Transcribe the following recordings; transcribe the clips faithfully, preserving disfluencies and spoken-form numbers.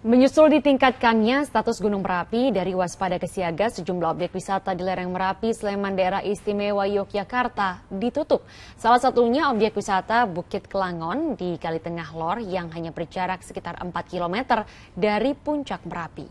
Menyusul ditingkatkannya status Gunung Merapi dari waspada ke siaga, sejumlah objek wisata di lereng Merapi, Sleman, Daerah Istimewa Yogyakarta ditutup. Salah satunya objek wisata Bukit Kelangon di Kalitengah Lor yang hanya berjarak sekitar empat kilometer dari puncak Merapi.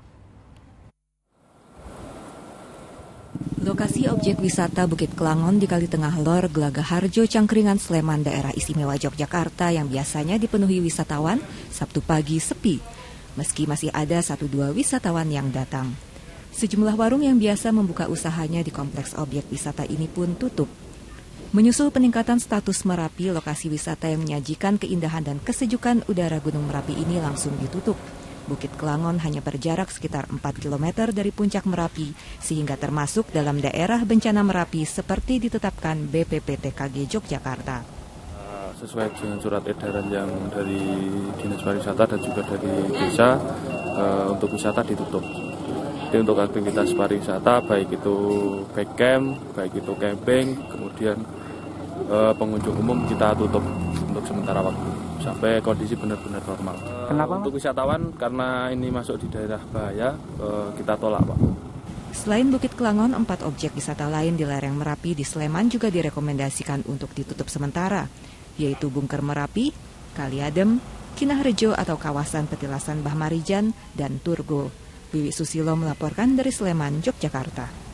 Lokasi objek wisata Bukit Kelangon di Kalitengah Lor, Gelagah-Harjo, Cangkringan, Sleman, Daerah Istimewa Yogyakarta yang biasanya dipenuhi wisatawan, Sabtu pagi sepi. Meski masih ada satu dua wisatawan yang datang. Sejumlah warung yang biasa membuka usahanya di kompleks objek wisata ini pun tutup. Menyusul peningkatan status Merapi, lokasi wisata yang menyajikan keindahan dan kesejukan udara Gunung Merapi ini langsung ditutup. Bukit Kelangon hanya berjarak sekitar empat kilometer dari puncak Merapi, sehingga termasuk dalam daerah bencana Merapi seperti ditetapkan B P P T K G Yogyakarta. Sesuai dengan surat edaran yang dari Dinas Pariwisata dan juga dari desa, e, untuk wisata ditutup. Jadi untuk aktivitas pariwisata baik itu backcamp, baik itu camping, kemudian e, pengunjung umum kita tutup untuk sementara waktu sampai kondisi benar-benar normal. Kenapa? Untuk wisatawan karena ini masuk di daerah bahaya, e, kita tolak, Pak. Selain Bukit Kelangon, empat objek wisata lain di lereng Merapi di Sleman juga direkomendasikan untuk ditutup sementara, yaitu Bungker Merapi, Kali Adem, Kinahrejo atau kawasan petilasan Bah Marijan, dan Turgo. Wiwi Susilo melaporkan dari Sleman, Yogyakarta.